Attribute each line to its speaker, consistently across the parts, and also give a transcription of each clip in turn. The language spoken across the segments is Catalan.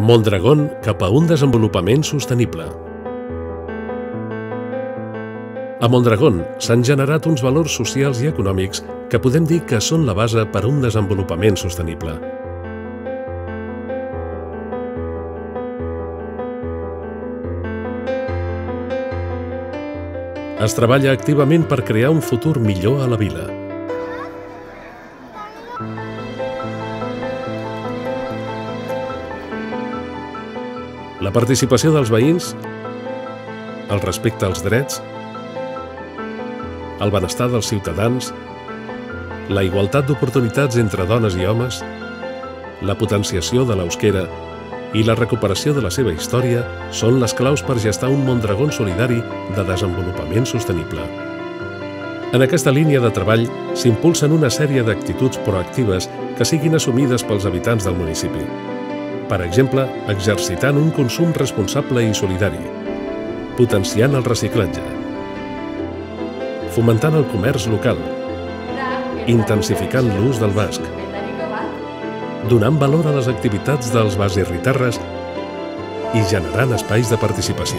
Speaker 1: Mondragón cap a un desenvolupament sostenible. A Mondragón s'han generat uns valors socials i econòmics que podem dir que són la base per a un desenvolupament sostenible. Es treballa activament per crear un futur millor a la vila. La participació dels veïns, el respecte als drets, el benestar dels ciutadans, la igualtat d'oportunitats entre dones i homes, la potenciació de l'euskera i la recuperació de la seva història són les claus per gestar un Mondragón solidari de desenvolupament sostenible. En aquesta línia de treball s'impulsen una sèrie d'actituds proactives que siguin assumides pels habitants del municipi. Per exemple, exercitant un consum responsable i solidari, potenciant el reciclatge, fomentant el comerç local, intensificant l'ús del basc, donant valor a les activitats dels baserritarres i generant espais de participació.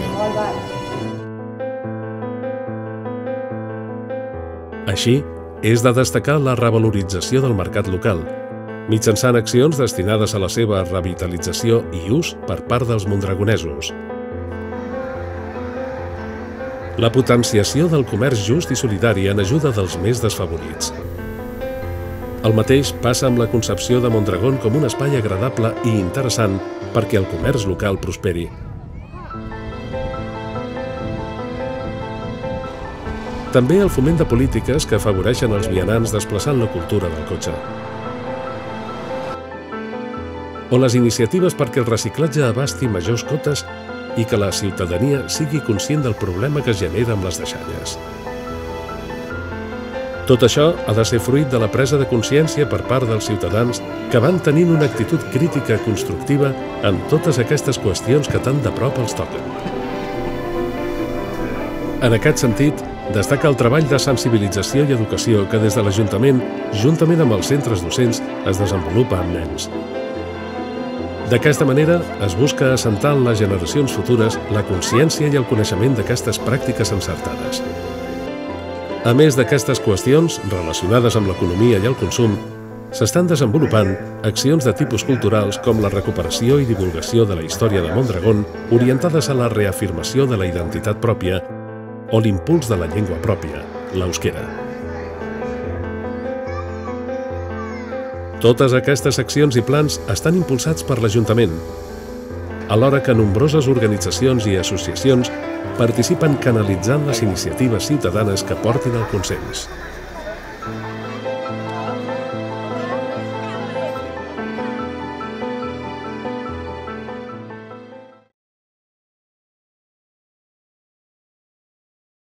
Speaker 1: Així, és de destacar la revalorització del mercat local, mitjançant accions destinades a la seva revitalització i ús per part dels mondragonesos. La potenciació del comerç just i solidari en ajuda dels més desfavorits. El mateix passa amb la concepció de Mondragón com un espai agradable i interessant perquè el comerç local prosperi. També el foment de polítiques que afavoreixen els vianants desplaçant la cultura del cotxe. O les iniciatives perquè el reciclatge abasti majors cotes i que la ciutadania sigui conscient del problema que es genera amb les deixalles. Tot això ha de ser fruit de la presa de consciència per part dels ciutadans que van tenint una actitud crítica constructiva en totes aquestes qüestions que tan de prop els toquen. En aquest sentit, destaca el treball de sensibilització i educació que des de l'Ajuntament, juntament amb els centres docents, es desenvolupa amb nens. D'aquesta manera, es busca assentar en les generacions futures la consciència i el coneixement d'aquestes pràctiques encertades. A més d'aquestes qüestions relacionades amb l'economia i el consum, s'estan desenvolupant accions de tipus culturals com la recuperació i divulgació de la història de Mondragón orientades a la reafirmació de la identitat pròpia o l'impuls de la llengua pròpia, l'euskera. Totes aquestes accions i plans estan impulsats per l'Ajuntament, alhora que nombroses organitzacions i associacions participen canalitzant les iniciatives ciutadanes que portin al consens.